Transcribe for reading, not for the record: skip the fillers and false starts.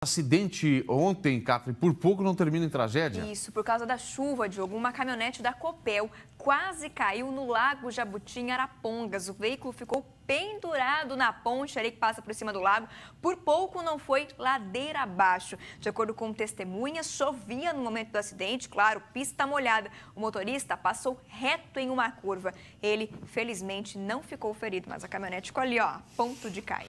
Acidente ontem, Catherine, por pouco não termina em tragédia. Isso, por causa da chuva, Diogo, uma caminhonete da Copel quase caiu no Lago Jabuti, em Arapongas. O veículo ficou pendurado na ponte ali que passa por cima do lago. Por pouco não foi ladeira abaixo. De acordo com testemunhas, chovia no momento do acidente, claro, pista molhada. O motorista passou reto em uma curva. Ele, felizmente, não ficou ferido, mas a caminhonete ficou ali, ó, a ponto de cair.